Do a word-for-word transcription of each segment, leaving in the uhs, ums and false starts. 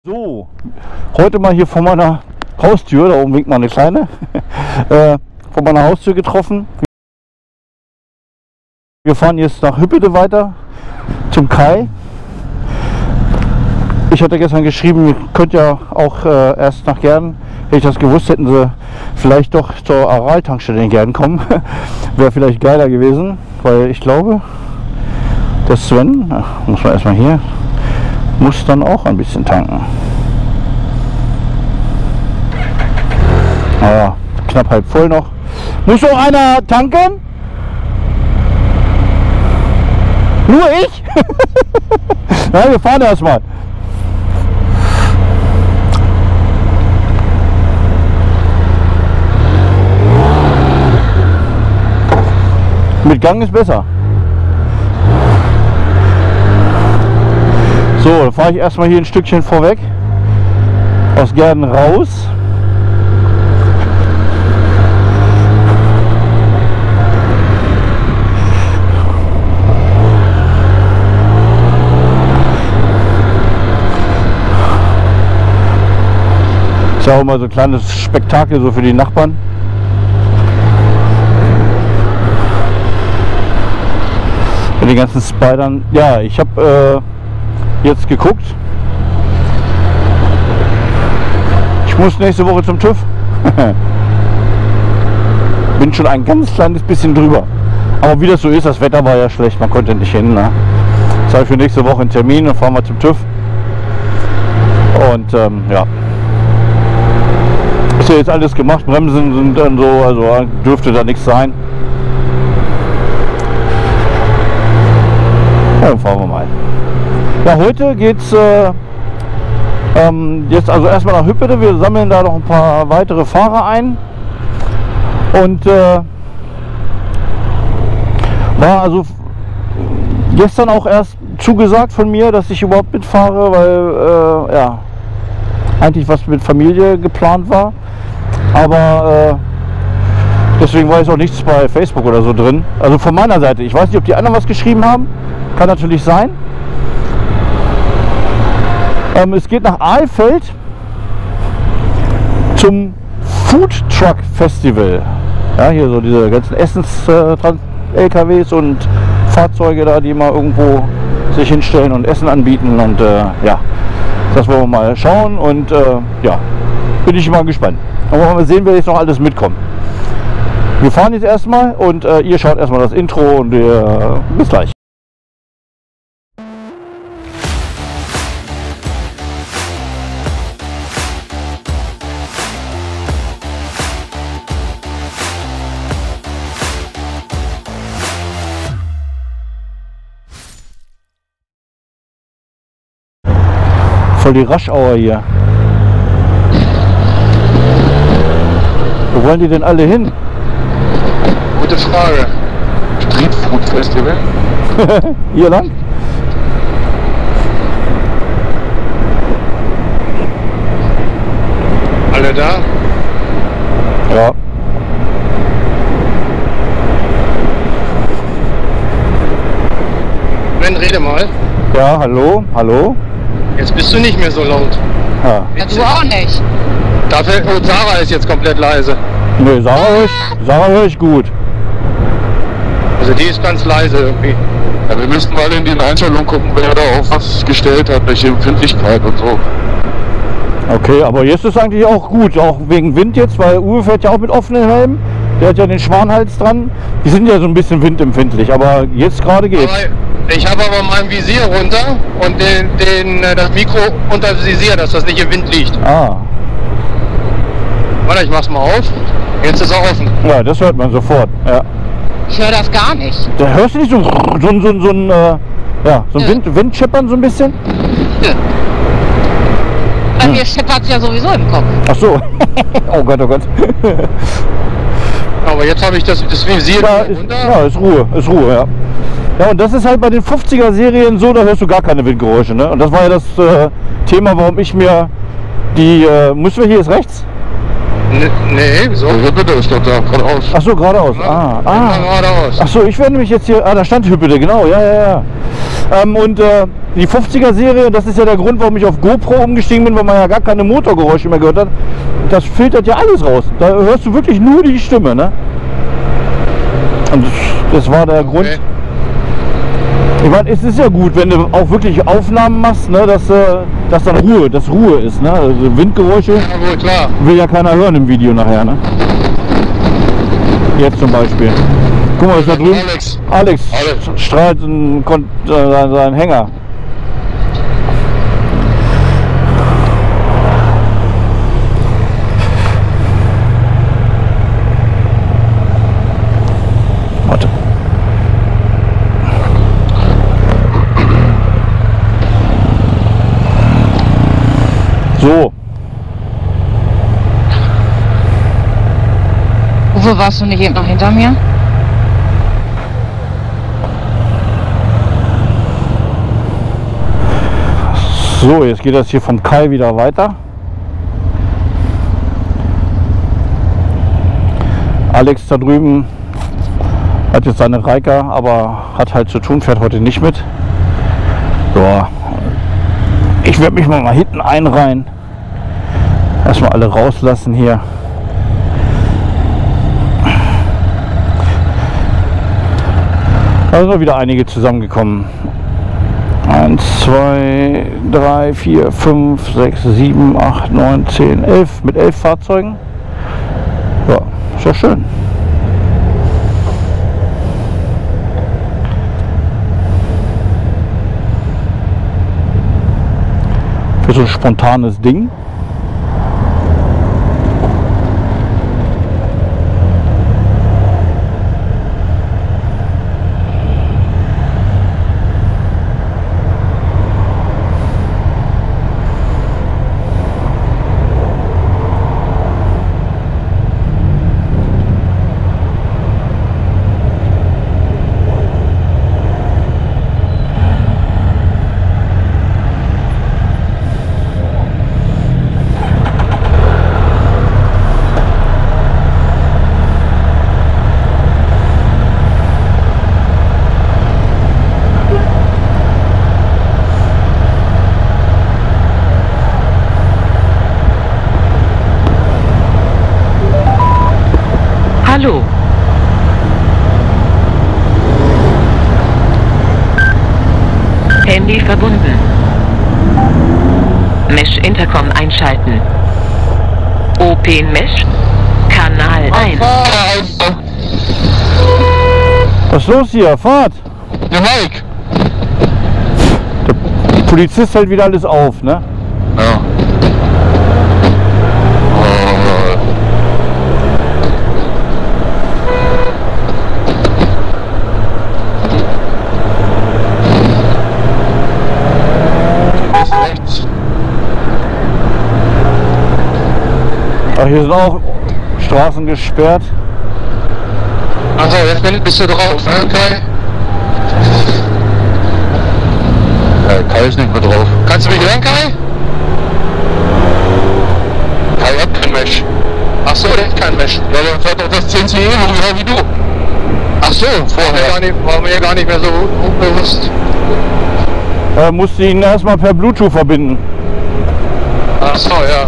So, heute mal hier vor meiner Haustür, da oben winkt mal eine kleine, äh, vor meiner Haustür getroffen. Wir fahren jetzt nach Hüppede weiter zum Kai. Ich hatte gestern geschrieben, ihr könnt ja auch äh, erst nach Gerden. Hätte ich das gewusst, hätten sie vielleicht doch zur Aral-Tankstelle in Gerden kommen. Wäre vielleicht geiler gewesen, weil ich glaube, der Sven, ach, muss man erstmal hier, muss dann auch ein bisschen tanken. Naja, knapp halb voll noch. Muss noch einer tanken? Nur ich? Nein, wir fahren erstmal. Mit Gang ist besser. So, dann fahre ich erstmal hier ein Stückchen vorweg. Aus Gerden raus. Ist ja auch immer so ein kleines Spektakel so für die Nachbarn. Mit den ganzen Spidern. Ja, ich habe äh, jetzt geguckt. Ich muss nächste Woche zum TÜV. Bin schon ein ganz kleines bisschen drüber. Aber wie das so ist, das Wetter war ja schlecht, man konnte nicht hin. Ne? Jetzt habe ich für nächste Woche einen Termin und fahren wir zum TÜV. Und ähm, ja. Ist ja jetzt alles gemacht, Bremsen sind dann so, also dürfte da nichts sein. Ja, dann fahren wir mal. Ja, heute geht's äh, ähm, jetzt also erstmal nach Hüppede. Wir sammeln da noch ein paar weitere Fahrer ein. Und äh, war also gestern auch erst zugesagt von mir, dass ich überhaupt mitfahre, weil äh, ja eigentlich was mit Familie geplant war. Aber äh, deswegen war jetzt auch nichts bei Facebook oder so drin. Also von meiner Seite. Ich weiß nicht, ob die anderen was geschrieben haben. Kann natürlich sein. Ähm, es geht nach Alfeld zum Food Truck Festival. Ja, hier so diese ganzen Essens-L K Ws und Fahrzeuge da, die mal irgendwo sich hinstellen und Essen anbieten. Und äh, ja, das wollen wir mal schauen. Und äh, ja, bin ich mal gespannt. Aber mal sehen, wer jetzt noch alles mitkommt. Wir fahren jetzt erstmal und äh, ihr schaut erstmal das Intro und äh, bis gleich. Voll die Raschauer hier. Wo wollen die denn alle hin? Gute Frage. Street Food Festival? Hier lang? Alle da? Ja. Ben, rede mal. Ja, hallo, hallo. Jetzt bist du nicht mehr so laut. Ja. Ja, du auch nicht. Dafür, oh, Sarah ist jetzt komplett leise. Nee, Sarah höre ich, Sarah höre ich gut. Also die ist ganz leise irgendwie. Ja, wir müssten mal in die Einstellung gucken, wer da auf was gestellt hat, welche Empfindlichkeit und so. Okay, aber jetzt ist eigentlich auch gut, auch wegen Wind jetzt, weil Uwe fährt ja auch mit offenen Helmen. Der hat ja den Schwanhals dran. Die sind ja so ein bisschen windempfindlich, aber jetzt gerade geht's. Aber ich habe aber mein Visier runter und den, den, das Mikro unter das Visier, dass das nicht im Wind liegt. Ah, Warte, ich mach's mal auf. Jetzt ist er offen. ja, das hört man sofort. Ja. Ich höre das gar nicht. Da hörst du nicht so so, so, so, so ein, äh, ja, so ein Ja. Wind, Windschippern so ein bisschen? Nö. Bei mir scheppert es ja sowieso im Kopf. Ach so. Oh Gott, oh Gott. Aber jetzt habe ich das, das Visier Ja, ist, runter. ja, ist Ruhe, ist Ruhe, ja. Ja, und das ist halt bei den fünfziger Serien so, da hörst du gar keine Windgeräusche, ne? Und das war ja das äh, Thema, warum ich mir die, äh, müssen wir hier jetzt rechts? Ne, nee, wieso? Ja, bitte, ist doch da, geradeaus. Ach so, geradeaus. Ja, Ah, immer ah. geradeaus. Ach so, ich werde nämlich jetzt hier, ah, da stand Hüppede, genau, ja, ja, ja. Ähm, und äh, die fünfziger Serie, das ist ja der Grund, warum ich auf GoPro umgestiegen bin, weil man ja gar keine Motorgeräusche mehr gehört hat. Das filtert ja alles raus. Da hörst du wirklich nur die Stimme, ne? Und das, das war der okay. Grund. Ich meine, es ist ja gut, wenn du auch wirklich Aufnahmen machst, ne, dass, dass dann Ruhe, dass Ruhe ist, ne? Also Windgeräusche ja, wohl, klar. Will ja keiner hören im Video nachher, ne? Jetzt zum Beispiel. Guck mal, ist da drüben. Alex, Alex, Alex. strahlt einen, äh, seinen Hänger. Warte. So. Uwe, warst du nicht eben noch hinter mir? So, jetzt geht das hier vom Kai wieder weiter. Alex da drüben hat jetzt seine Reika, aber hat halt zu tun, fährt heute nicht mit. So. Ich werde mich mal, mal hinten einreihen. Erstmal alle rauslassen hier. Da sind noch wieder einige zusammengekommen. eins, zwei, drei, vier, fünf, sechs, sieben, acht, neun, zehn, elf. Mit elf Fahrzeugen. Ja, ist ja schön. Für so ein spontanes Ding. Hallo. Handy verbunden. Mesh Intercom einschalten. Open Mesh. Kanal eins. Was ist los hier? Fahrt! Der Mike! Der Polizist hält wieder alles auf, ne? Ja. Ach, hier sind auch Straßen gesperrt. Achso, jetzt bin, bist du drauf, ne, Kai? Ja, Kai ist nicht mehr drauf. Kannst du mich hören, Kai? Kai hat kein Mesh. Achso, der hat kein Mesh. Ja, dann fährt doch das zehn C E so wie du. Achso, vorher gar nicht, war mir gar nicht mehr so bewusst. Er musste ihn erstmal per Bluetooth verbinden. Achso, ja.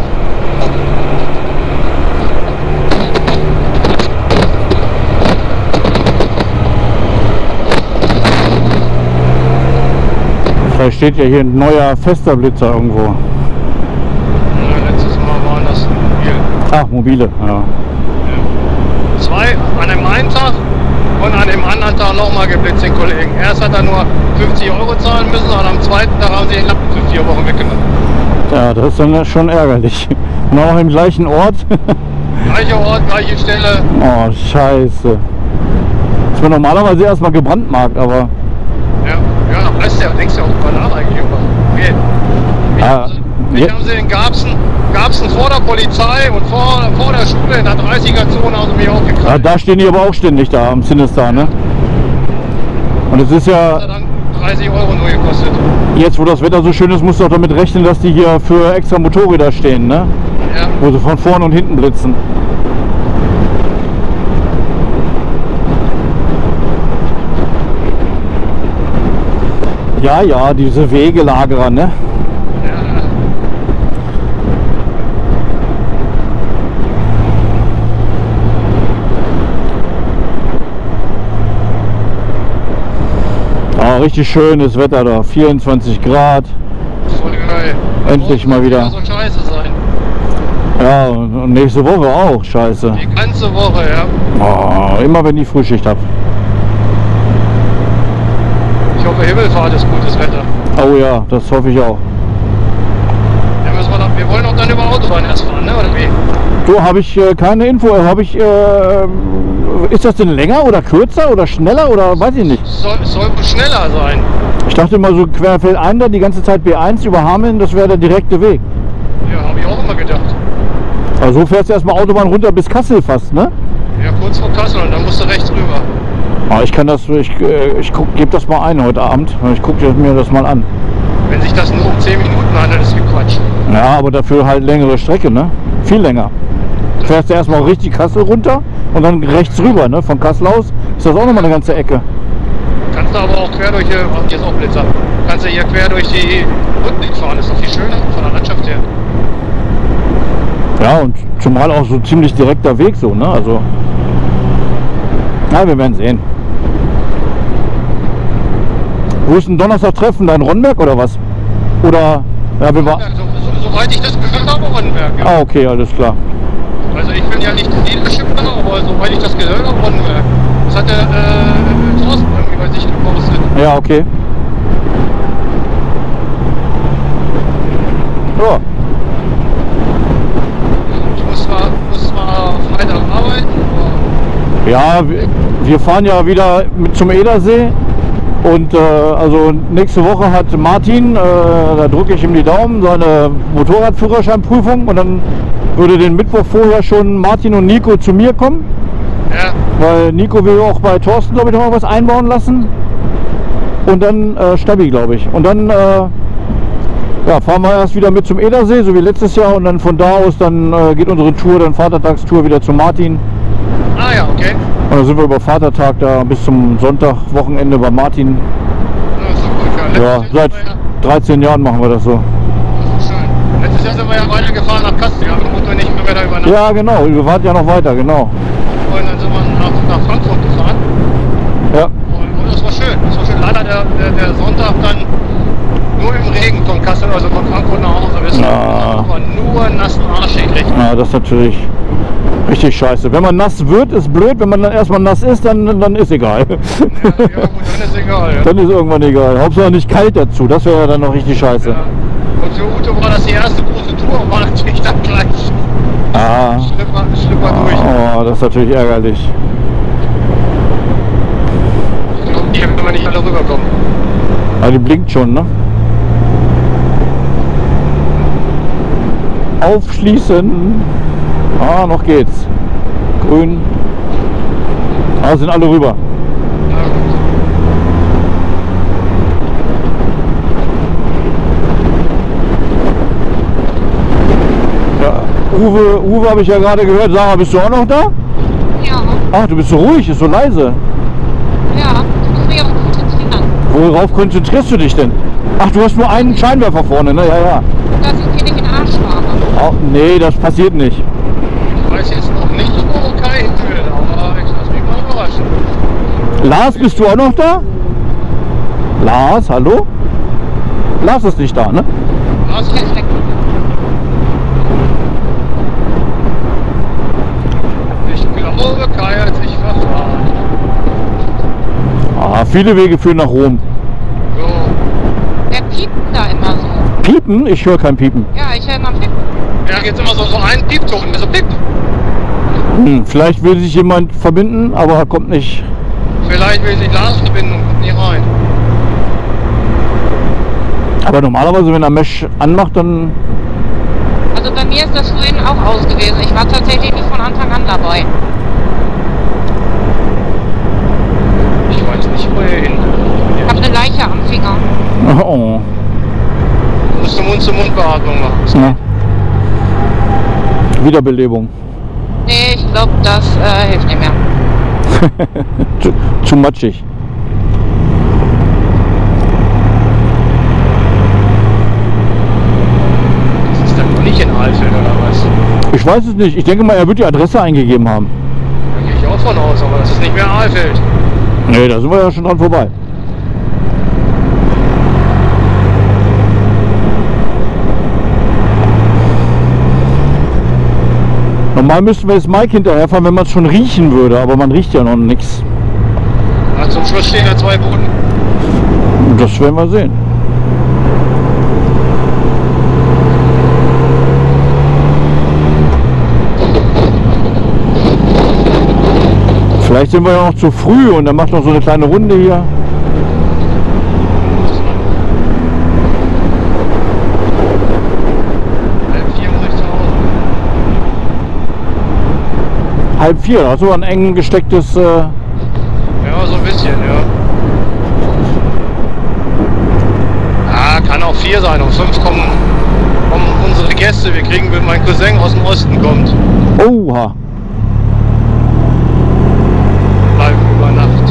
Da steht ja hier ein neuer fester Blitzer irgendwo. Ja, letztes Mal waren das mobil. Ach, mobile, ja. Ja. Zwei an dem einen Tag und an dem anderen Tag nochmal geblitzt, den Kollegen. Erst hat er nur fünfzig Euro zahlen müssen und am zweiten Tag haben sie ihn nach vier Wochen weggenommen. Ja, das ist dann schon ärgerlich. Und auch im gleichen Ort. Gleicher Ort, gleiche Stelle. Oh, scheiße. Das wird normalerweise erstmal gebrandmarkt, aber... Ja, ja, da weißt du ja, denkst du ja auch drüber nach eigentlich. Okay. Mich, Ah, haben, sie, mich ja. haben sie in Garbsen, Garbsen vor der Polizei und vor, vor der Schule in der dreißiger-Zone haben sie mich auch Ja, gekriegt. da stehen die aber auch ständig da am Sinister, ne? Und es ist Das ja, hat dann dreißig Euro nur gekostet. jetzt wo das Wetter so schön ist, musst du auch damit rechnen, dass die hier für extra Motorräder stehen, ne? Ja. Wo sie von vorne und hinten blitzen. Ja, ja, diese Wegelagerer, ne? Ja. Ah, richtig schönes Wetter da, vierundzwanzig Grad. Voll geil. Endlich mal wieder. So scheiße sein. Ja, und nächste Woche auch, scheiße. Die ganze Woche, ja. Oh, immer wenn ich Frühschicht habe. Ich hoffe, Himmelfahrt ist gutes Wetter. Oh ja, das hoffe ich auch. Ja, müssen wir, doch, wir wollen auch dann über Autobahn erst fahren, ne? Oder wie? Du, habe ich äh, keine Info. Habe ich, äh, ist das denn länger oder kürzer oder schneller oder weiß ich nicht? Soll, soll wohl schneller sein. Ich dachte immer so querfeldein da die ganze Zeit B eins über Hameln, das wäre der direkte Weg. Ja, habe ich auch immer gedacht. Also so fährst du erstmal Autobahn runter bis Kassel fast, ne? Ja, kurz vor Kassel und dann musst du rechts rüber. Ah, ich kann das, ich, äh, ich gebe das mal ein heute Abend. Ich gucke mir das mal an. Wenn sich das nur um zehn Minuten handelt, ist Quatsch. Ja, aber dafür halt längere Strecke, ne? Viel länger. Fährst du erstmal richtig Kassel runter und dann rechts rüber, ne? Von Kassel aus ist das auch nochmal eine ganze Ecke. Kannst du aber auch quer durch, hier oh, hier ist auch Blitzer. Kannst du hier quer durch die Rundweg fahren, ist doch viel schöner von der Landschaft her. Ja, und zumal auch so ziemlich direkter Weg so, ne? Also, na, wir werden sehen. Wo ist denn Donnerstag Treffen? Da in Ronnberg oder was? Oder, ja, wir waren... Ja, so, so, soweit ich das gehört habe, Ronnberg. Ja. Ah, okay, alles klar. Also ich bin ja nicht Leadership da, aber soweit ich das gehört habe, Ronnberg. Das hat der äh, Thorsten irgendwie bei sich gepostet. Ja, okay. Ja. Ich muss zwar, muss zwar Freitag arbeiten, aber Ja, wir, wir fahren ja wieder mit zum Edersee und äh, also nächste Woche hat Martin, äh, da drücke ich ihm die Daumen, seine Motorradführerscheinprüfung und dann würde den Mittwoch vorher schon Martin und Nico zu mir kommen, ja, weil Nico will auch bei Thorsten, glaube ich, noch mal was einbauen lassen und dann äh, Stabi, glaube ich. Und dann äh, ja, fahren wir erst wieder mit zum Edersee, so wie letztes Jahr und dann von da aus dann äh, geht unsere Tour, dann Vatertagstour wieder zu Martin. ah ja, okay. Und dann sind wir über Vatertag da bis zum Sonntag, Wochenende bei Martin. Ja, ist doch gut, ja. Ja, Letztes Jahr seit sind wir ja, dreizehn Jahren machen wir das so. das ist schön. Letztes Jahr sind wir ja weitergefahren nach Kassel, wir haben den Motor nicht mehr da übernachtet. Ja, genau, wir warten ja noch weiter, genau. Und dann sind wir nach, nach Frankfurt gefahren. Ja, Und, und das war schön. Das war schön. Leider der, der, der Sonntag dann nur im Regen von Kassel, also von Frankfurt nach Hause. Wir sind Ah. aber nur nassen Arsch gekriegt. ja, das ist natürlich richtig scheiße. Wenn man nass wird, ist blöd, wenn man dann erstmal nass ist, dann, dann ist egal. Ja, ja gut, dann ist egal. Ja. Dann ist irgendwann egal. Hauptsache nicht kalt dazu, das wäre ja dann noch richtig scheiße. Ja. Und für Ute war das die erste große Tour, war natürlich dann gleich Ah, Schlipper, Schlipper durch. oh, das ist natürlich ärgerlich. Hier will man nicht alle rüberkommen. Aber die blinkt schon, ne? Aufschließen. Ah, noch geht's. Grün. Ah, sind alle rüber. Ja, gut. Ja, Uwe, Uwe habe ich ja gerade gehört. Sarah, bist du auch noch da? Ja, Ach, du bist so ruhig, ist so leise. ja, ich muss mich aber konzentrieren. Worauf konzentrierst du dich denn? Ach, du hast nur einen Scheinwerfer vorne, ne? Ja, ja. Dass ich hier nicht in den Arsch fahre. Oh, nee, das passiert nicht. Ich weiß jetzt noch nicht, wo Kai hin will, aber ich lasse mich mal überraschen. Lars, bist du auch noch da? Lars, hallo? Lars ist nicht da, ne? Was? Der ist weg. Ich glaube, Kai hat sich verfahren. Ah, viele Wege führen nach Rom. So. Der piept da immer so. Piepen? Ich höre kein Piepen. Ja, ich höre immer Piepen. Ja, jetzt immer so, so ein Piepton, so Piep. Hm, vielleicht will sich jemand verbinden, aber kommt nicht. Vielleicht will sich Lars verbinden und kommt nie rein. Aber normalerweise, wenn er Mesh anmacht, dann... Also bei mir ist das vorhin auch aus gewesen. Ich war tatsächlich nicht von Anfang an dabei. Ich weiß nicht, wo er hin. Ich habe eine Leiche am Finger. Oh. Du musst Mund-zu-Mund-Beatmung machen. Na. Wiederbelebung. Nee, ich glaube, das äh, hilft nicht mehr. zu, zu matschig. weiß es nicht. Ich denke mal, er wird die Adresse eingegeben haben. Da gehe ich auch von aus, aber das ist nicht mehr Alfeld. Nee, da sind wir ja schon dran vorbei. Normal müssten wir jetzt Mike hinterherfahren, wenn man es schon riechen würde, aber man riecht ja noch nichts. Ja, zum Schluss stehen ja zwei Buden. Das werden wir sehen. Vielleicht sind wir ja noch zu früh und er macht noch so eine kleine Runde hier. Halb vier muss ich zu Hause. Halb vier, da hast du ein eng gestecktes... Äh Ja, so ein bisschen, ja. Ah, kann auch vier sein. Um fünf kommen, kommen unsere Gäste. Wir kriegen, wenn mein Cousin aus dem Osten kommt. Oha. Bleiben über Nacht.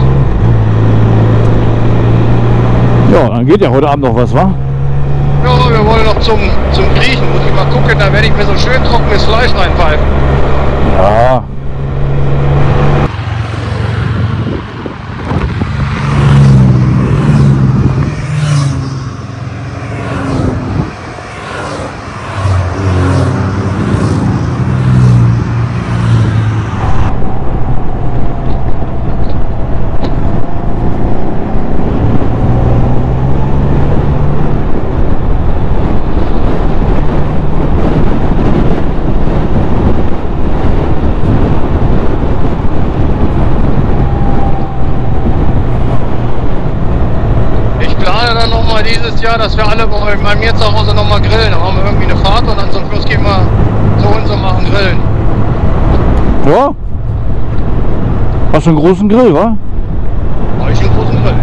Ja, dann geht ja heute Abend noch was, wa? Ja, wir wollen noch zum, zum Griechen. Muss ich mal gucken, da werde ich mir so schön trockenes Fleisch reinpfeifen. Ja. Dieses Jahr, dass wir alle bei mir zu Hause noch mal grillen. Dann machen wir irgendwie eine Fahrt und dann zum Schluss gehen wir zu uns und machen Grillen. Ja. Hast du einen großen Grill, wa? Habe ich einen großen Grill.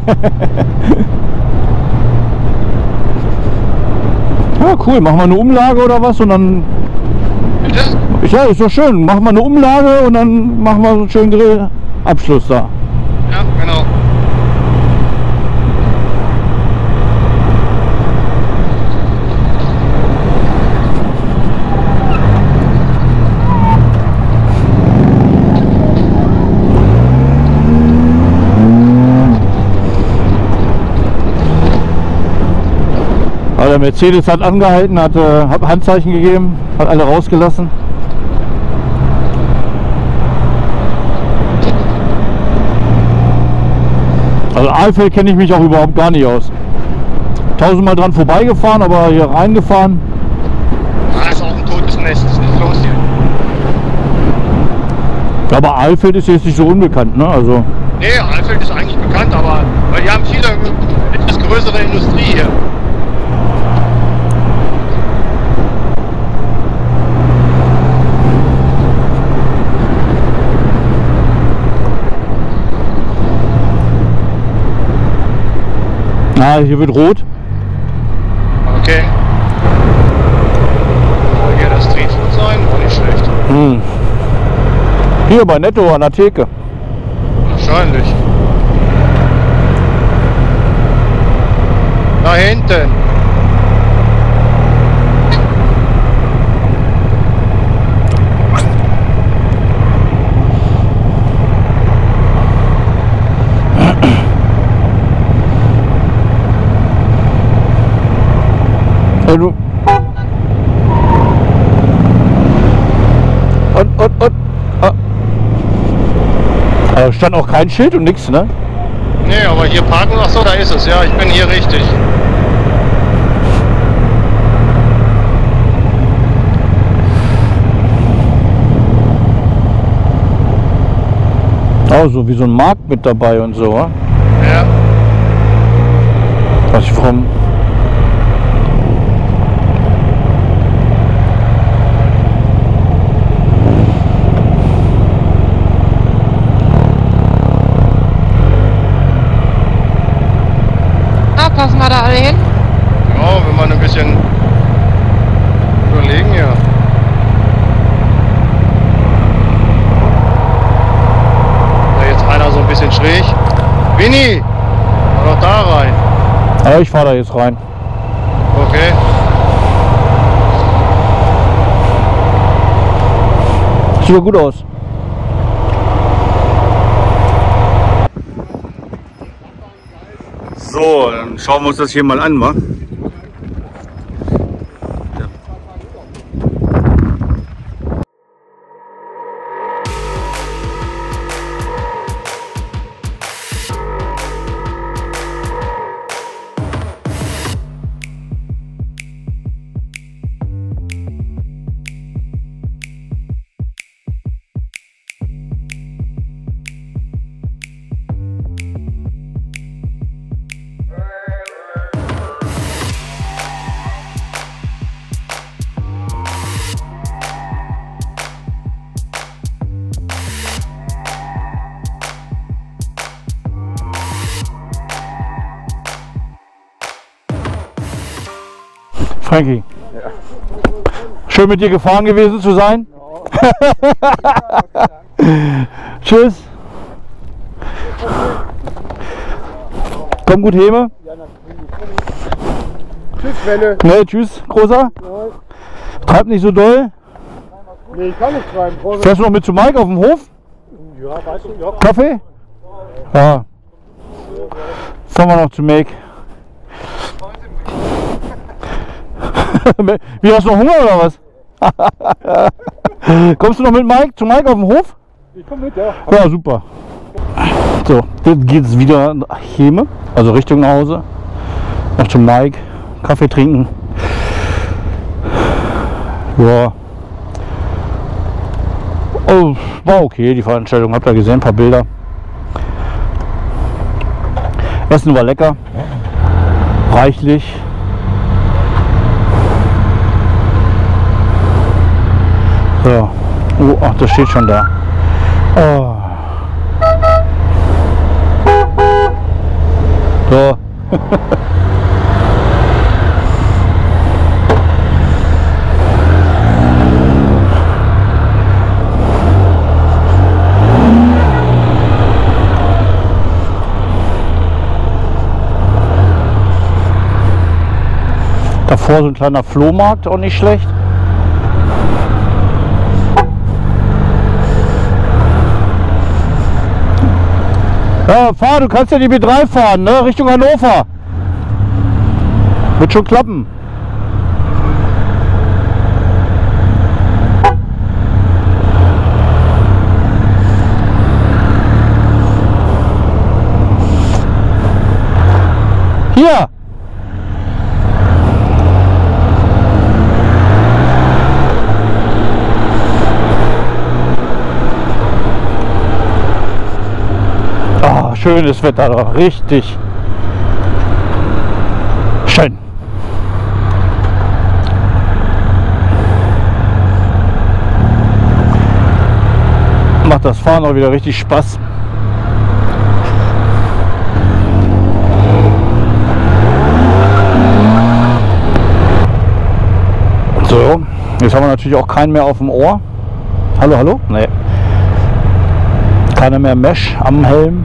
Ja, cool. Machen wir eine Umlage oder was und dann... Bitte? Ja, ist doch schön. Machen wir eine Umlage und dann machen wir so einen schönen Grillabschluss da. Ja, genau. Der Mercedes hat angehalten, hat äh, Handzeichen gegeben, hat alle rausgelassen. Also Alfeld kenne ich mich auch überhaupt gar nicht aus. Tausendmal dran vorbeigefahren, aber hier reingefahren. Ah, ist auch ein totes Nest, ist nicht los hier. Aber Alfeld ist jetzt nicht so unbekannt, ne? Also. Nee, Alfeld ist eigentlich bekannt, aber weil die haben viele etwas größere Industrie hier. Ah, hier wird rot. Okay. Soll hier das Streetfood sein? War nicht schlecht. Hm. Hier bei Netto an der Theke. Wahrscheinlich. Da hinten. Du. Und, und, und. Ah. Da stand auch kein Schild und nichts, ne? Nee, aber hier parken, ach so, da ist es. Ja, ich bin hier richtig. Also wie so ein Markt mit dabei und so, wa? Ja. Was ich vom. Passen wir da alle hin? Ja, wenn man ein bisschen überlegen, ja. Da jetzt einer so ein bisschen schräg. Winnie, fahr doch da rein. Ja, ich fahre da jetzt rein. Okay. Sieht ja gut aus. So, dann schauen wir uns das hier mal an, wa? Frankie, ja. Schön mit dir gefahren gewesen zu sein. Ja. Tschüss. Komm gut Heme. Tschüss, Welle. Nee, tschüss, Großer. Treib nicht so doll. Nee, ich kann nicht treiben. Großer. Fährst du noch mit zu Mike auf dem Hof? Ja, weißt du, ja. Kaffee? Ja. Fahren wir noch zu Mike. Wie, hast du noch Hunger oder was? Kommst du noch mit Mike zu Mike auf dem Hof? Ich komm mit, ja. Ja, super. So, jetzt geht es wieder nach Heme, also Richtung nach Hause. Noch zu Mike, Kaffee trinken. Ja. Oh, war okay, die Veranstaltung. Habt ihr gesehen, ein paar Bilder. Essen war lecker. Reichlich. So. Oh, ach, das steht schon da. Oh. So. Davor so ein kleiner Flohmarkt, auch nicht schlecht. Ja, fahr, du kannst ja die B drei fahren, ne? Richtung Hannover. Wird schon klappen. Hier. Schönes Wetter, doch richtig schön. Macht das Fahren auch wieder richtig Spaß. So, jetzt haben wir natürlich auch keinen mehr auf dem Ohr. Hallo, hallo? Nee. Keine mehr Mesh am Helm.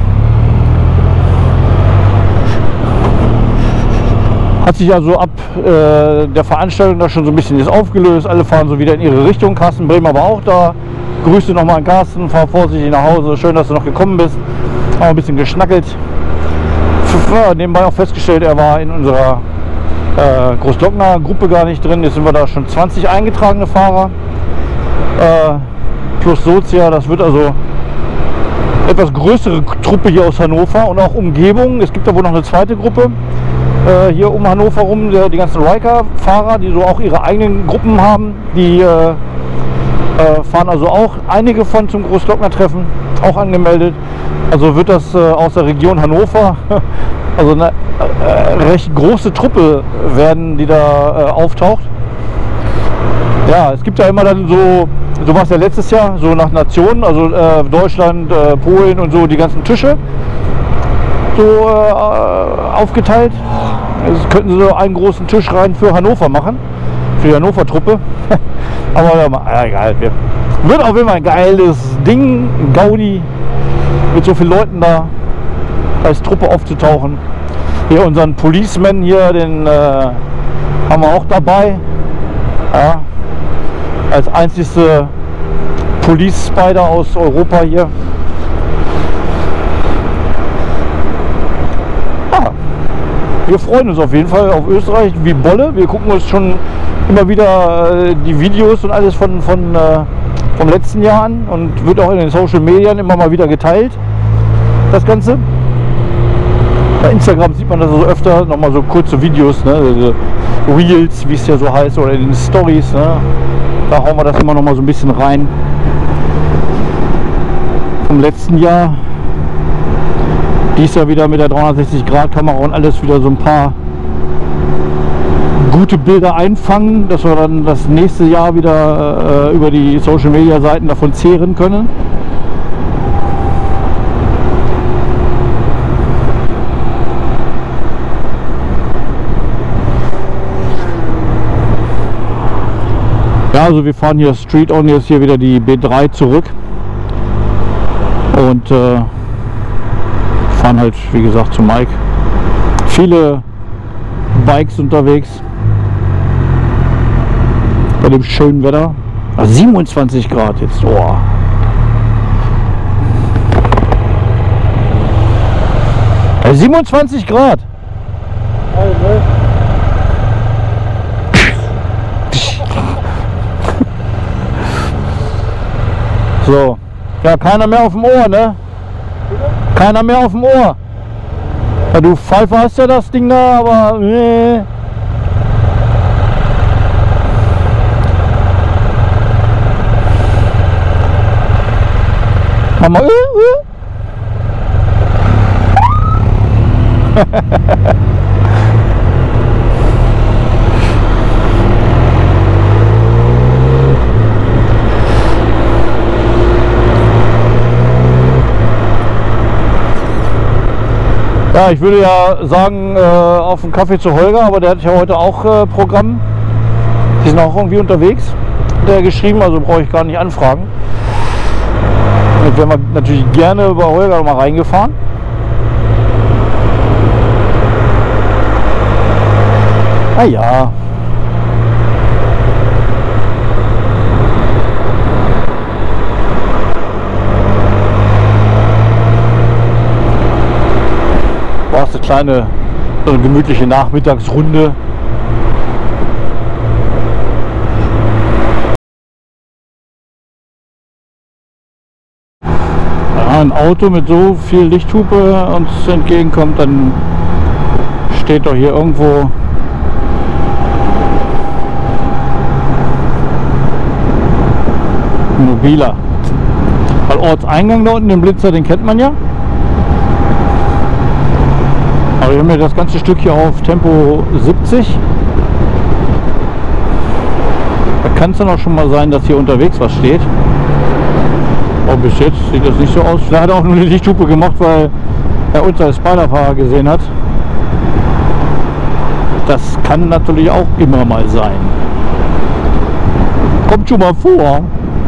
Hat sich also ab äh, der Veranstaltung da schon so ein bisschen jetzt aufgelöst. Alle fahren so wieder in ihre Richtung. Carsten Bremer war auch da. Grüße nochmal an Carsten. Fahr vorsichtig nach Hause. Schön, dass du noch gekommen bist. Haben ein bisschen geschnackelt. Ja, nebenbei auch festgestellt, er war in unserer äh, Großglockner Gruppe gar nicht drin. Jetzt sind wir da schon zwanzig eingetragene Fahrer. Äh, plus Sozia. Das wird also etwas größere Truppe hier aus Hannover und auch Umgebung. Es gibt da wohl noch eine zweite Gruppe. Hier um Hannover rum, die ganzen Ryker-Fahrer, die so auch ihre eigenen Gruppen haben, die äh, äh, fahren also auch einige von zum Großglockner-Treffen, auch angemeldet. Also wird das äh, aus der Region Hannover, also eine äh, recht große Truppe werden, die da äh, auftaucht. Ja, es gibt ja immer dann so, so war es ja letztes Jahr, so nach Nationen, also äh, Deutschland, äh, Polen und so, die ganzen Tische. So äh, aufgeteilt. Jetzt könnten sie so einen großen Tisch rein für Hannover machen, für die Hannover-Truppe. Aber ja, egal. Wird auf jeden Fall ein geiles Ding, ein Gaudi, mit so vielen Leuten da als Truppe aufzutauchen. Hier unseren Policeman hier, den äh, haben wir auch dabei. Ja, als einzigste Police Spider aus Europa hier. Ah, wir freuen uns auf jeden Fall auf Österreich wie Bolle. Wir gucken uns schon immer wieder äh, die Videos und alles von, von äh, vom letzten Jahr an und wird auch in den Social Medien immer mal wieder geteilt, das Ganze. Bei Instagram sieht man das so öfter, nochmal so kurze Videos, ne? Also Reels, wie es ja so heißt, oder in den Stories. Ne? Da hauen wir das immer noch mal so ein bisschen rein. Vom letzten Jahr. Dies Jahr wieder mit der dreihundertsechzig Grad Kamera und alles wieder so ein paar gute Bilder einfangen, dass wir dann das nächste Jahr wieder äh, über die Social Media Seiten davon zehren können. Ja, also wir fahren hier Street on, jetzt hier wieder die B drei zurück und äh, fahren halt, wie gesagt, zu Mike. Viele Bikes unterwegs bei dem schönen Wetter. Ah, siebenundzwanzig Grad jetzt. Oh. Ja, siebenundzwanzig Grad. So, ja, keiner mehr auf dem Ohr, ne? Keiner mehr auf dem Ohr. Ja, du Pfeifer hast ja das Ding da, aber nee. Mach mal. Uh, uh. Ja, ich würde ja sagen, äh, auf den Kaffee zu Holger, aber der hat ja heute auch äh, Programm. Die sind auch irgendwie unterwegs, hat er geschrieben, also brauche ich gar nicht anfragen. Jetzt wären wir natürlich gerne bei Holger mal reingefahren. Ah ja. War es eine kleine, so eine gemütliche Nachmittagsrunde. Ja, ein Auto mit so viel Lichthupe uns entgegenkommt, dann steht doch hier irgendwo ein mobiler. Weil Ortseingang da unten, den Blitzer, den kennt man ja. Aber wir haben ja das ganze Stück hier auf Tempo siebzig. Da kann es dann auch schon mal sein, dass hier unterwegs was steht. Aber bis jetzt sieht das nicht so aus. Vielleicht hat er auch nur eine Lichthupe gemacht, weil er uns als Spiderfahrer gesehen hat. Das kann natürlich auch immer mal sein. Kommt schon mal vor.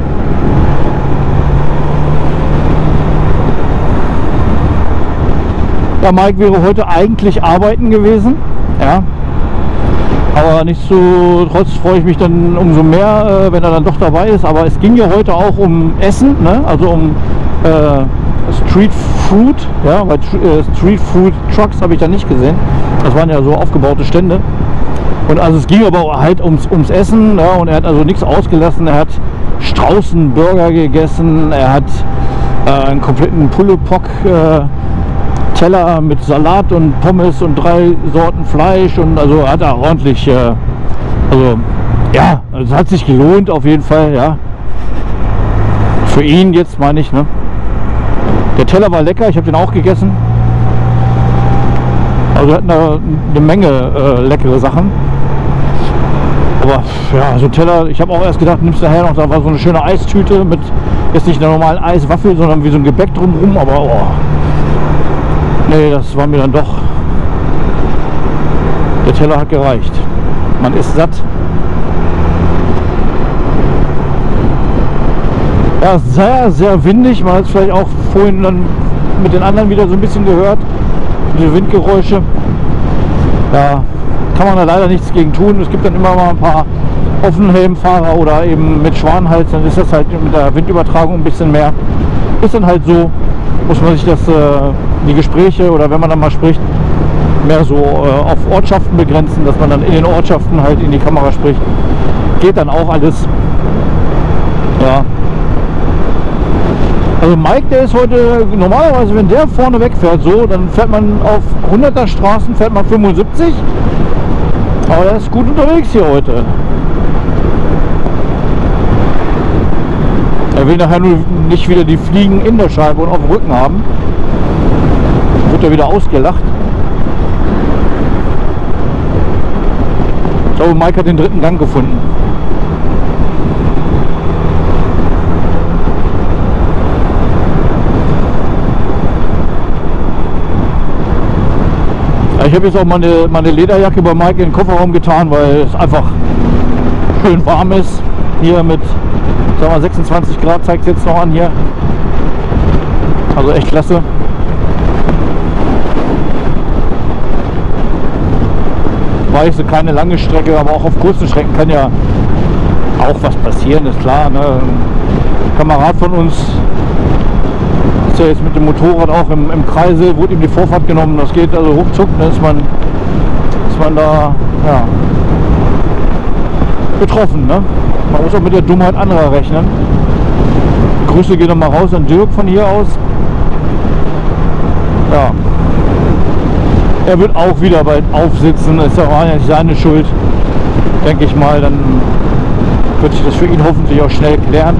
Ja, Mike wäre heute eigentlich arbeiten gewesen, ja, aber nichtsdestotrotz freue ich mich dann umso mehr, äh, wenn er dann doch dabei ist. Aber es ging ja heute auch um Essen, ne? Also um äh, Street Food, ja, weil äh, Street Food Trucks habe ich da nicht gesehen. Das waren ja so aufgebaute Stände. Und also es ging aber halt ums, ums Essen, ja, und er hat also nichts ausgelassen. Er hat Straußenburger gegessen, er hat äh, einen kompletten Pulle-Pock äh, Teller mit Salat und Pommes und drei Sorten Fleisch, und also hat er ordentlich, äh, also ja, es hat sich gelohnt auf jeden Fall, ja. Für ihn jetzt meine ich, ne. Der Teller war lecker, ich habe den auch gegessen. Also wir hatten da eine Menge äh, leckere Sachen. Aber ja, so ein Teller, ich habe auch erst gedacht, nimmst du nachher noch, da war so eine schöne Eistüte mit, jetzt nicht einer normalen Eiswaffel, sondern wie so ein Gebäck drumherum, aber oh. Nee, das war mir dann doch. Der Teller hat gereicht. Man ist satt. Ja, sehr, sehr windig. Man hat es vielleicht auch vorhin dann mit den anderen wieder so ein bisschen gehört. Die Windgeräusche. Da kann man da leider nichts gegen tun. Es gibt dann immer mal ein paar Offenhelmfahrer oder eben mit Schwanhals, dann ist das halt mit der Windübertragung ein bisschen mehr. Ist dann halt so, muss man sich das, äh, die Gespräche oder wenn man dann mal spricht, mehr so äh, auf Ortschaften begrenzen, dass man dann in den Ortschaften halt in die Kamera spricht. Geht dann auch alles. Ja. Also Mike, der ist heute, normalerweise wenn der vorne wegfährt, so, dann fährt man auf hunderter Straßen, fährt man fünfundsiebzig. Aber er ist gut unterwegs hier heute. Er will nachher nur nicht wieder die Fliegen in der Scheibe und auf dem Rücken haben. Wird er wieder ausgelacht. Ich glaube, Mike hat den dritten Gang gefunden. Ich habe jetzt auch meine, meine Lederjacke bei Mike in den Kofferraum getan, weil es einfach schön warm ist. Hier mit sagen wir, sechsundzwanzig Grad zeigt es jetzt noch an hier. Also echt klasse. Weiß keine lange Strecke, aber auch auf kurzen Strecken kann ja auch was passieren, ist klar. Ne? Ein Kamerad von uns ist ja jetzt mit dem Motorrad auch im, im Kreisel, wurde ihm die Vorfahrt genommen. Das geht also ruckzuck, da ist man, ist man da ja, betroffen. Ne? Man muss auch mit der Dummheit anderer rechnen. Grüße gehen nochmal raus an Dirk von hier aus. Ja. Er wird auch wieder bald aufsitzen, ist ja auch nicht seine Schuld, denke ich mal. Dann wird sich das für ihn hoffentlich auch schnell klären,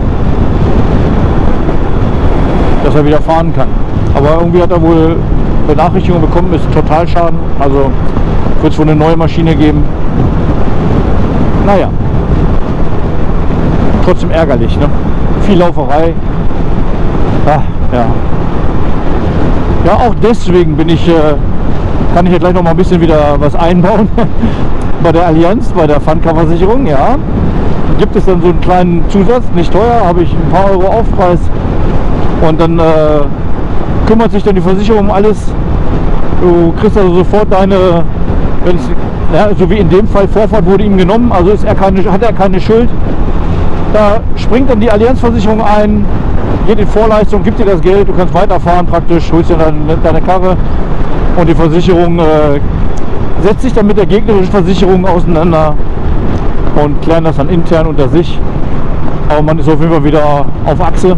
dass er wieder fahren kann. Aber irgendwie hat er wohl Benachrichtigung bekommen, ist Totalschaden, also wird es wohl eine neue Maschine geben. Naja, trotzdem ärgerlich, ne? Viel Lauferei. Ach, ja. Ja, auch deswegen bin ich, äh, kann ich ja gleich noch mal ein bisschen wieder was einbauen. Bei der Allianz, bei der Funcar-Versicherung, ja. Gibt es dann so einen kleinen Zusatz, nicht teuer, habe ich ein paar Euro Aufpreis. Und dann äh, kümmert sich dann die Versicherung um alles. Du kriegst also sofort deine, wenn's, ja, so wie in dem Fall, Vorfahrt wurde ihm genommen, also ist er keine, hat er keine Schuld. Da springt dann die Allianzversicherung ein, geht in Vorleistung, gibt dir das Geld, du kannst weiterfahren praktisch, holst dir deine, deine Karre und die Versicherung äh, setzt sich dann mit der gegnerischen Versicherung auseinander und klären das dann intern unter sich. Aber man ist auf jeden Fall wieder auf Achse.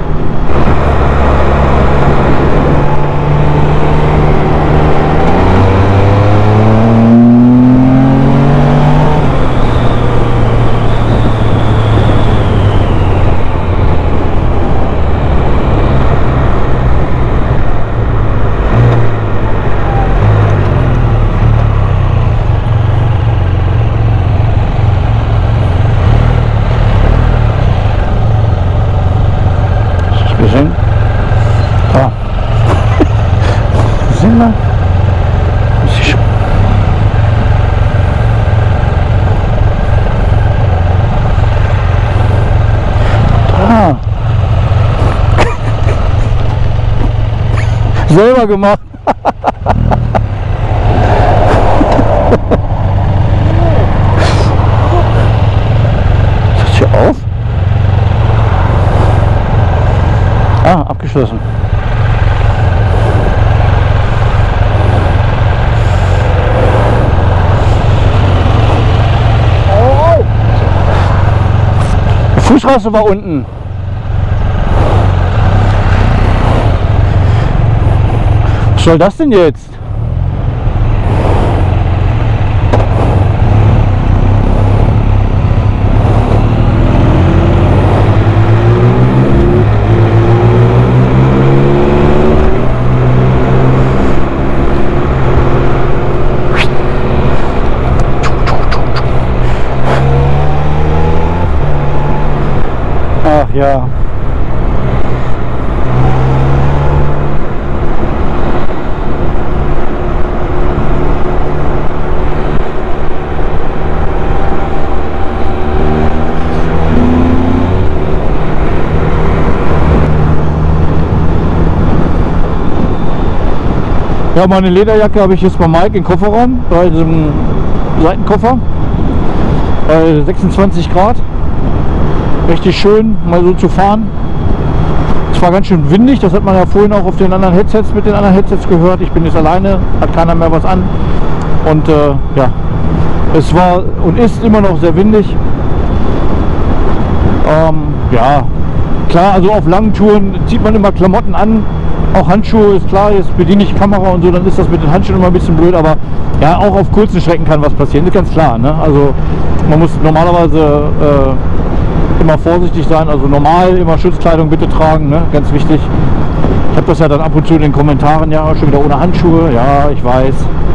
Selber gemacht. Ist das hier auf? Ah, abgeschlossen. Die Fußraste war unten. Was soll das denn jetzt? Ach ja. Ja, meine Lederjacke habe ich jetzt bei Mike im Kofferraum, bei diesem Seitenkoffer. bei sechsundzwanzig Grad. Richtig schön, mal so zu fahren. Es war ganz schön windig, das hat man ja vorhin auch auf den anderen Headsets mit den anderen Headsets gehört. Ich bin jetzt alleine, hat keiner mehr was an. Und äh, ja, es war und ist immer noch sehr windig. Ähm, ja, klar, also auf langen Touren zieht man immer Klamotten an. Auch Handschuhe ist klar, jetzt bediene ich Kamera und so, dann ist das mit den Handschuhen immer ein bisschen blöd, aber ja, auch auf kurzen Strecken kann was passieren, ist ganz klar, ne? Also man muss normalerweise äh, immer vorsichtig sein, also normal immer Schutzkleidung bitte tragen, ne? Ganz wichtig. Ich habe das ja dann ab und zu in den Kommentaren, ja, schon wieder ohne Handschuhe, ja, ich weiß.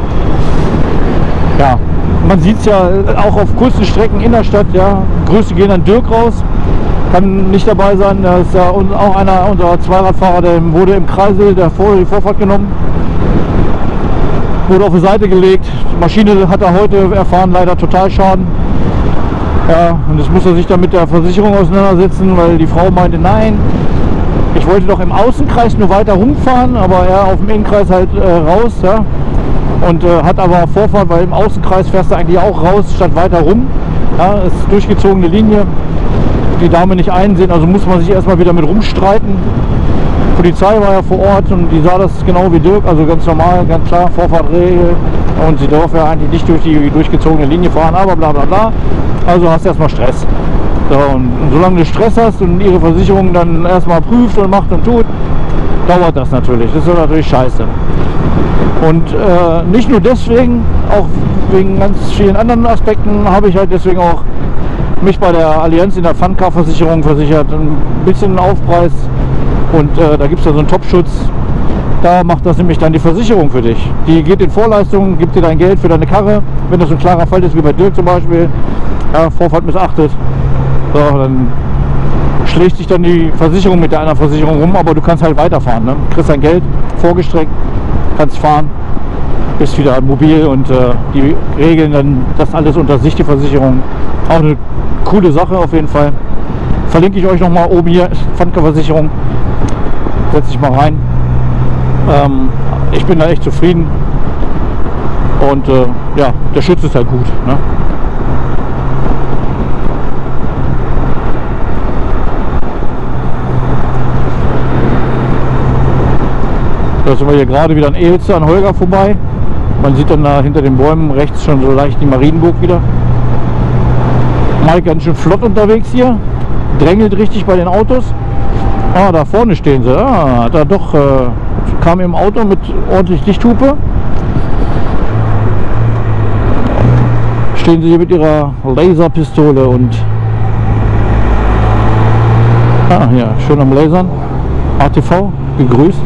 Ja, man sieht es ja auch auf kurzen Strecken in der Stadt, ja, Grüße gehen an Dirk raus. Kann nicht dabei sein, da ist ja auch einer unserer Zweiradfahrer, der wurde im Kreisel der Vor die Vorfahrt genommen, wurde auf die Seite gelegt. Die Maschine hat er heute erfahren, leider Totalschaden. Ja, und jetzt muss er sich dann mit der Versicherung auseinandersetzen, weil die Frau meinte, nein, ich wollte doch im Außenkreis nur weiter rumfahren, aber er auf dem Innenkreis halt äh, raus, ja, und äh, hat aber Vorfahrt, weil im Außenkreis fährst du eigentlich auch raus, statt weiter rum. Ja, ist durchgezogene Linie. Die Dame nicht einsehen, also muss man sich erstmal wieder mit rumstreiten. Die Polizei war ja vor Ort und die sah das genau wie Dirk, also ganz normal, ganz klar, Vorfahrtregel, und sie darf ja eigentlich nicht durch die durchgezogene Linie fahren, aber bla bla bla, also hast du erstmal Stress. So, und, und solange du Stress hast und ihre Versicherung dann erstmal prüft und macht und tut, dauert das natürlich, das ist natürlich scheiße. Und äh, nicht nur deswegen, auch wegen ganz vielen anderen Aspekten habe ich halt deswegen auch mich bei der Allianz in der Funcar-Versicherung versichert. Ein bisschen Aufpreis und äh, da gibt es ja so einen Top-Schutz. Da macht das nämlich dann die Versicherung für dich. Die geht in Vorleistung, gibt dir dein Geld für deine Karre. Wenn das ein klarer Fall ist, wie bei Dirk zum Beispiel, ja, Vorfahrt missachtet, so, dann schlägt sich dann die Versicherung mit der anderen Versicherung rum, aber du kannst halt weiterfahren. Ne? Du kriegst dein Geld vorgestreckt, kannst fahren, bist wieder mobil und äh, die regeln dann das alles unter sich, die Versicherung. Auch eine coole Sache auf jeden Fall. Verlinke ich euch noch mal oben hier, Funcar-Versicherung. Setze ich mal rein. Ähm, ich bin da echt zufrieden. Und äh, ja, der Schutz ist halt gut. Ne? Da sind wir hier gerade wieder an Elze, an Holger vorbei. Man sieht dann da hinter den Bäumen rechts schon so leicht die Marienburg wieder. Mike ganz schön flott unterwegs hier, drängelt richtig bei den Autos. Ah, da vorne stehen sie. Ah, da doch äh, kam im Auto mit ordentlich Lichthupe. Stehen sie hier mit ihrer Laserpistole und ah, hier schön am Lasern. A T V, gegrüßt.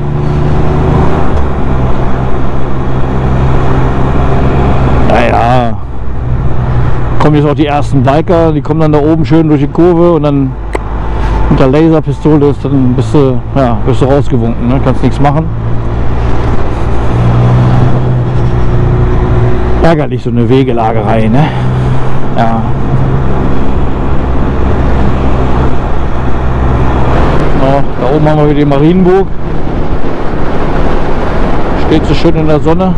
Naja. Kommen jetzt auch die ersten Biker, die kommen dann da oben schön durch die Kurve und dann mit der Laserpistole ist dann bist du, ja, bist du rausgewunken, ne? Kannst nichts machen. Ärgerlich, so eine Wegelagerei, ne? Ja. So, da oben haben wir wieder die Marienburg. Steht so schön in der Sonne.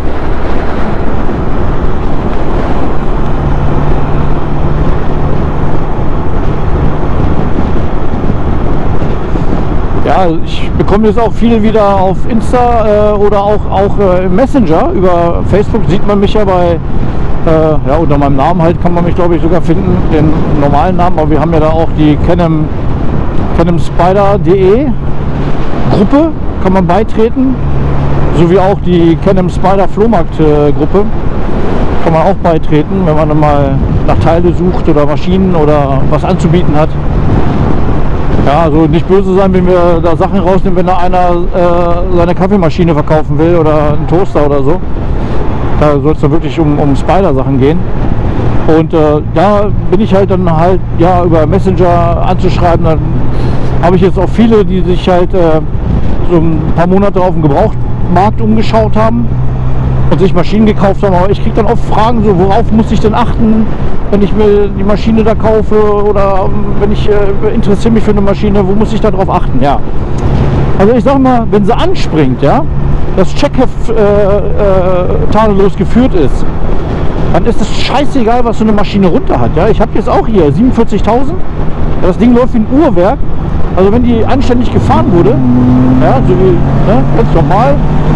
Ja, ich bekomme jetzt auch viel wieder auf Insta äh, oder auch, auch äh, im Messenger. Über Facebook sieht man mich ja bei, äh, ja, unter meinem Namen halt kann man mich, glaube ich, sogar finden, den normalen Namen, aber wir haben ja da auch die Canem, Canem Spider punkt de Gruppe, kann man beitreten, sowie auch die Canem Spider Flohmarkt äh, Gruppe kann man auch beitreten, wenn man dann mal nach Teile sucht oder Maschinen oder was anzubieten hat. Ja, also nicht böse sein, wenn wir da Sachen rausnehmen, wenn da einer äh, seine Kaffeemaschine verkaufen will oder einen Toaster oder so. Da soll es dann wirklich um, um Spider-Sachen gehen. Und äh, da bin ich halt dann halt ja über Messenger anzuschreiben. Dann habe ich jetzt auch viele, die sich halt äh, so ein paar Monate auf dem Gebrauchtmarkt umgeschaut haben und sich Maschinen gekauft haben. Aber ich kriege dann oft Fragen, so worauf muss ich denn achten, wenn ich mir die Maschine da kaufe oder wenn ich äh, interessiere mich für eine Maschine, wo muss ich da drauf achten? Ja. Also ich sag mal, wenn sie anspringt, ja, das Checkheft äh, äh, tadellos geführt ist, dann ist es scheißegal, was so eine Maschine runter hat. Ja? Ich habe jetzt auch hier siebenundvierzigtausend. Das Ding läuft wie ein Uhrwerk. Also wenn die anständig gefahren wurde, ja, so wie ne, ganz normal,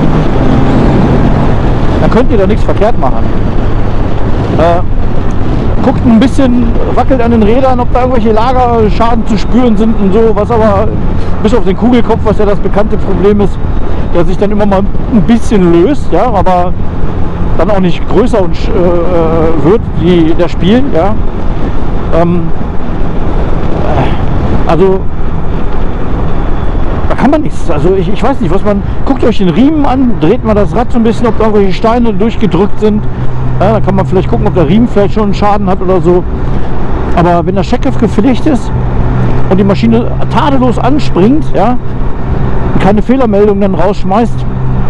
dann könnt ihr da nichts verkehrt machen. Äh, guckt ein bisschen, wackelt an den Rädern, ob da irgendwelche Lagerschaden zu spüren sind und so, was aber bis auf den Kugelkopf, was ja das bekannte Problem ist, der sich dann immer mal ein bisschen löst, ja, aber dann auch nicht größer und, äh, wird wie der Spiel, ja. Ähm, also da kann man nichts, also ich, ich weiß nicht, was man, guckt euch den Riemen an, dreht mal das Rad so ein bisschen, ob da irgendwelche Steine durchgedrückt sind, ja, da kann man vielleicht gucken, ob der Riemen vielleicht schon einen Schaden hat oder so, aber wenn das Scheckheft gepflegt ist und die Maschine tadellos anspringt, ja, und keine Fehlermeldung dann rausschmeißt,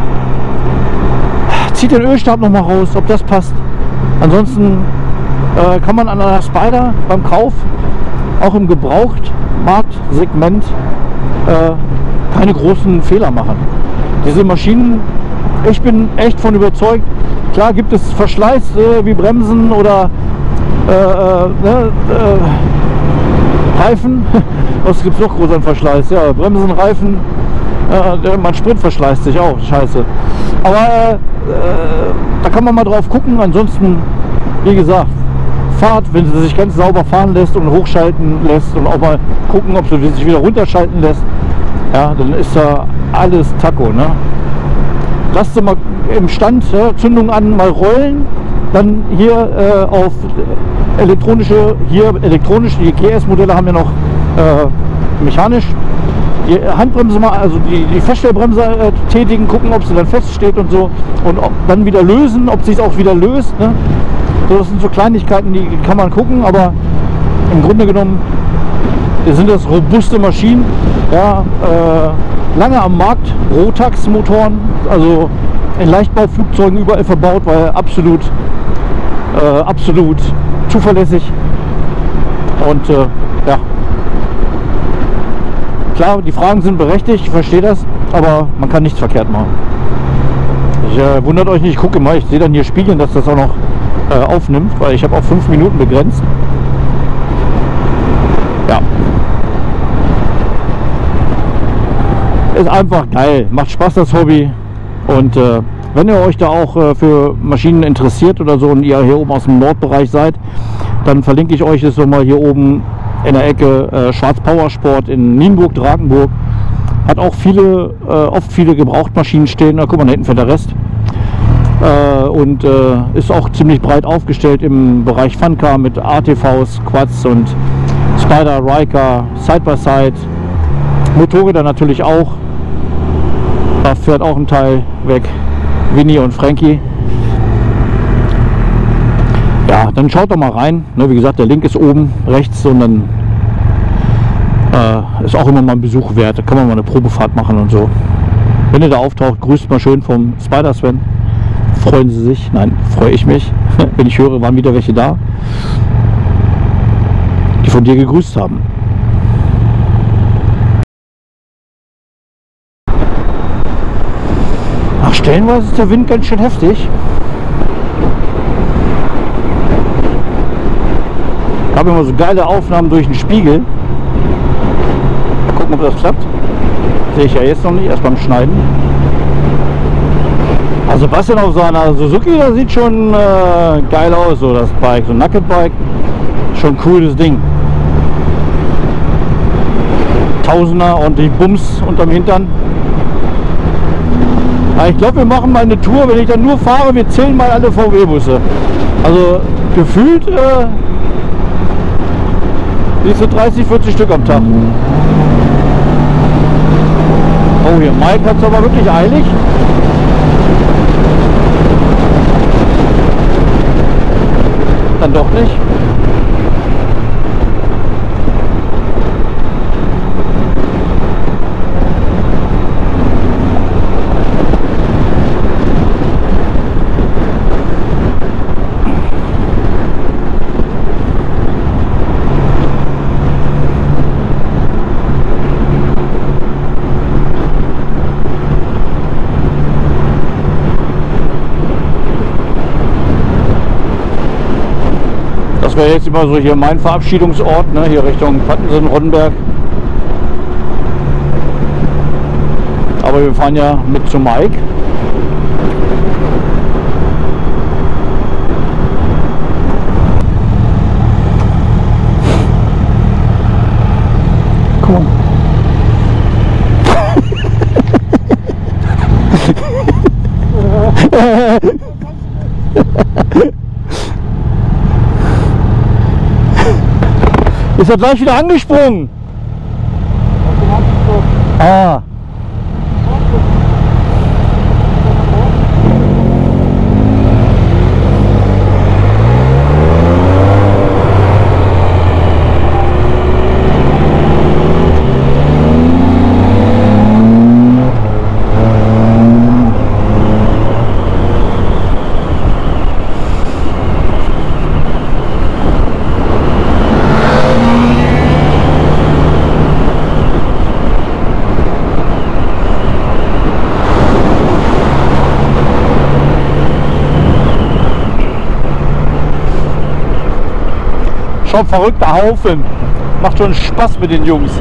zieht den Ölstab noch mal raus, ob das passt. Ansonsten äh, kann man an einer Spider beim Kauf auch im Gebrauchtmarktsegment äh, keine großen Fehler machen. Diese Maschinen, ich bin echt von überzeugt, klar gibt es Verschleiß äh, wie Bremsen oder äh, äh, ne, äh, Reifen. Was gibt es noch groß an Verschleiß? Ja, Bremsen, Reifen, äh, man Sprit verschleißt sich auch, scheiße. Aber äh, äh, da kann man mal drauf gucken, ansonsten, wie gesagt, Fahrt, wenn sie sich ganz sauber fahren lässt und hochschalten lässt und auch mal gucken, ob sie sich wieder runterschalten lässt, ja, dann ist da alles Taco, ne? Lasst sie mal im Stand, ja, Zündung an, mal rollen, dann hier äh, auf elektronische, hier elektronisch, die G S-Modelle haben ja noch äh, mechanisch, die Handbremse mal, also die, die Feststellbremse äh, tätigen, gucken, ob sie dann feststeht und so und ob, dann wieder lösen, ob sie es auch wieder löst, ne? So, das sind so Kleinigkeiten, die kann man gucken, aber im Grunde genommen sind das robuste Maschinen, ja, äh, lange am Markt, Rotax-Motoren, also in Leichtbauflugzeugen überall verbaut, weil absolut, äh, absolut zuverlässig und äh, ja, klar, die Fragen sind berechtigt, ich verstehe das, aber man kann nichts verkehrt machen. Ich, äh, wundert euch nicht, ich gucke mal, ich sehe dann hier spiegeln, dass das auch noch äh, aufnimmt, weil ich habe auf fünf Minuten begrenzt. Ja. Ist einfach geil, macht Spaß das Hobby und äh, wenn ihr euch da auch äh, für Maschinen interessiert oder so und ihr hier oben aus dem Nordbereich seid, dann verlinke ich euch das so mal hier oben in der Ecke äh, Schwarz Powersport in Nienburg-Drakenburg. Hat auch viele, äh, oft viele Gebrauchtmaschinen stehen, da guck mal, da hinten fährt der Rest. Äh, und äh, ist auch ziemlich breit aufgestellt im Bereich Funcar mit A T Vs, Quads und Spider, Ryker, Side-by-Side. Motorräder natürlich auch. Da fährt auch ein Teil weg. Winnie und Frankie. Ja, dann schaut doch mal rein. Ne, wie gesagt, der Link ist oben rechts und dann äh, ist auch immer mal ein Besuch wert. Da kann man mal eine Probefahrt machen und so. Wenn ihr da auftaucht, grüßt mal schön vom Spider Sven. Freuen Sie sich? Nein, freue ich mich. Wenn ich höre, waren wieder welche da, die von dir gegrüßt haben. Ach, stellenweise ist der Wind ganz schön heftig. Ich habe immer so geile Aufnahmen durch den Spiegel. Mal gucken, ob das klappt. Sehe ich ja jetzt noch nicht, erst beim Schneiden. Also Sebastian auf seiner Suzuki, das sieht schon äh, geil aus, so das Bike, so ein Naked Bike. Schon ein cooles Ding. Tausender und die Bums unterm Hintern. Aber ich glaube, wir machen mal eine Tour, wenn ich dann nur fahre, wir zählen mal alle V W-Busse. Also gefühlt äh, siehst du dreißig, vierzig Stück am Tag. Oh, hier Mike hat es aber wirklich eilig. Dann doch nicht. mal so hier mein Verabschiedungsort, ne? Hier Richtung Pattensen, Roddenberg. Aber wir fahren ja mit zu Mike. Guck mal. Ist er gleich wieder angesprungen? Ah. Schon verrückter Haufen. Macht schon Spaß mit den Jungs.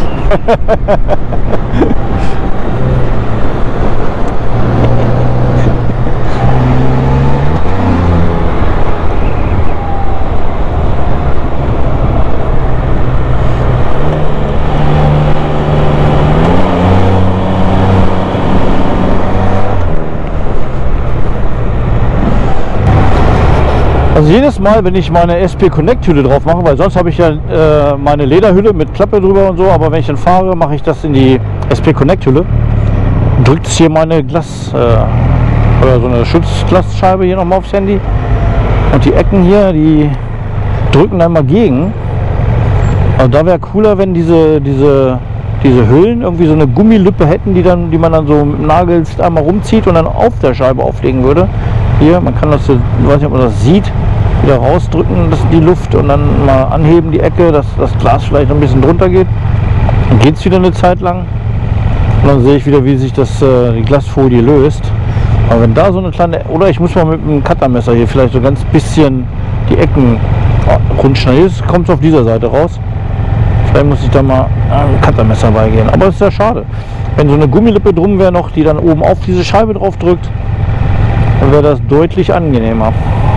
Also jedes Mal, wenn ich meine S P Connect Hülle drauf mache, weil sonst habe ich ja äh, meine Lederhülle mit Klappe drüber und so, aber wenn ich dann fahre, mache ich das in die S P Connect Hülle, drückt es hier meine Glas äh, oder so eine Schutzglasscheibe hier nochmal aufs Handy und die Ecken hier, die drücken dann mal gegen. Also da wäre cooler, wenn diese, diese, diese Hüllen irgendwie so eine Gummilippe hätten, die, dann, die man dann so mit dem Nagel einmal rumzieht und dann auf der Scheibe auflegen würde. Hier, man kann das, ich weiß nicht, ob man das sieht, wieder rausdrücken, das die Luft und dann mal anheben die Ecke, dass das Glas vielleicht ein bisschen drunter geht. Dann geht es wieder eine Zeit lang und dann sehe ich wieder, wie sich das, äh, die Glasfolie löst. Aber wenn da so eine kleine, oder ich muss mal mit einem Cuttermesser hier vielleicht so ganz bisschen die Ecken rund schneiden. Jetzt kommt es auf dieser Seite raus. Vielleicht muss ich da mal ein Cuttermesser beigehen. Aber es ist ja schade. Wenn so eine Gummilippe drum wäre noch, die dann oben auf diese Scheibe drauf drückt, dann wäre das deutlich angenehmer.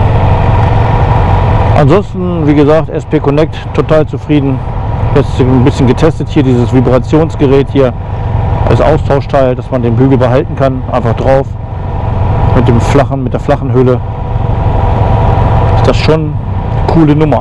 Ansonsten, wie gesagt, S P Connect, total zufrieden. Jetzt ein bisschen getestet hier, dieses Vibrationsgerät hier, das Austauschteil, dass man den Bügel behalten kann, einfach drauf. Mit dem flachen, mit der flachen Hülle. Ist das schon eine coole Nummer.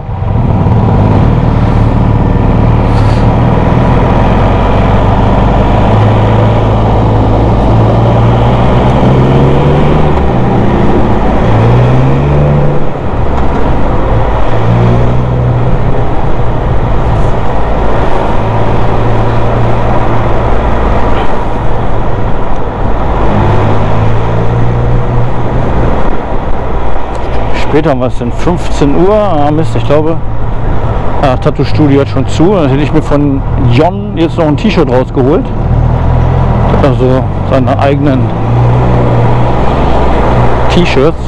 Später haben wir es denn fünfzehn Uhr, ah, Mist, ich glaube, ah, Tattoo Studio hat schon zu. Dann hätte ich mir von John jetzt noch ein T-Shirt rausgeholt. Also seine eigenen T-Shirts.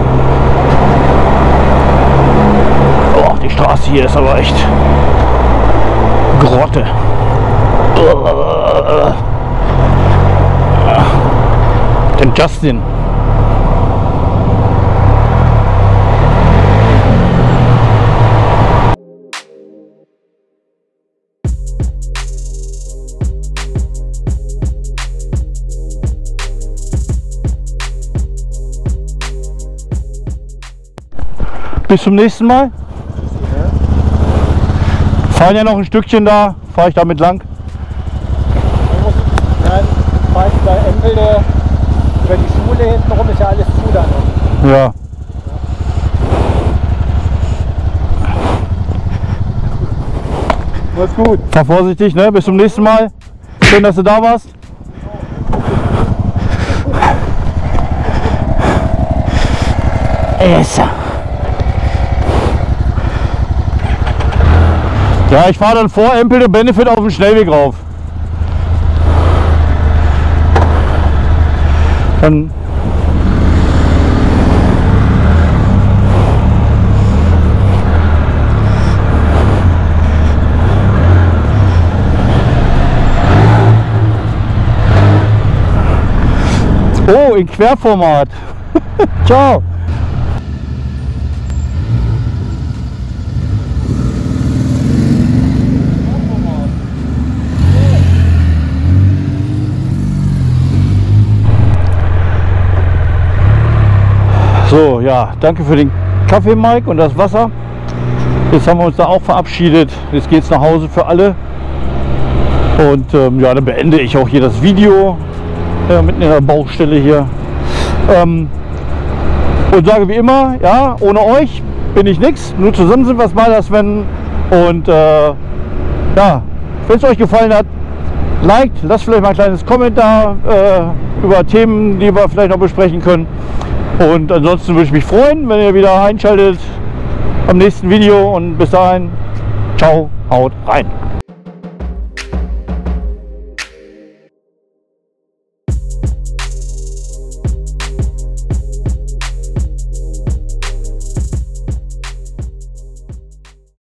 Oh, die Straße hier ist aber echt Grotte. Den Justin. Bis zum nächsten Mal. Fahren ja noch ein Stückchen da, fahre ich damit lang. Nein, fahr ich bei Empelde über die Schule hinten rum, ist ja alles zu dann. Ja. Mach's gut. Fahr vorsichtig, ne? Bis zum nächsten Mal. Schön, dass du da warst. Yes. Ja, ich fahre dann vor Empelde Benefit auf dem Schnellweg rauf. Dann Oh, in Querformat. Ciao. So, ja, danke für den Kaffee, Mike, und das Wasser. Jetzt haben wir uns da auch verabschiedet. Jetzt geht es nach Hause für alle. Und ähm, ja, dann beende ich auch hier das Video. Ja, mitten in der Baustelle hier. Ähm, und sage wie immer, ja, ohne euch bin ich nichts. Nur zusammen sind wir es mal, das wenn. Und äh, ja, wenn es euch gefallen hat, liked, lasst vielleicht mal ein kleines Kommentar äh, über Themen, die wir vielleicht noch besprechen können. Und ansonsten würde ich mich freuen, wenn ihr wieder einschaltet am nächsten Video. Und bis dahin, ciao, haut rein.